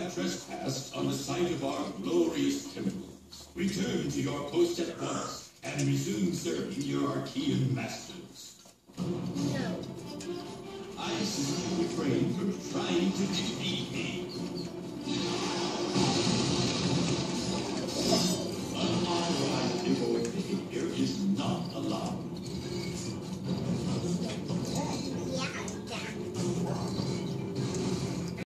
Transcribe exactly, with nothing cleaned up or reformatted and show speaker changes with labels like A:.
A: have trespassed on the site of our glorious temples. Return to your post at once and resume serving your Archean masters.
B: No.
A: I simply refrain from trying to defeat me.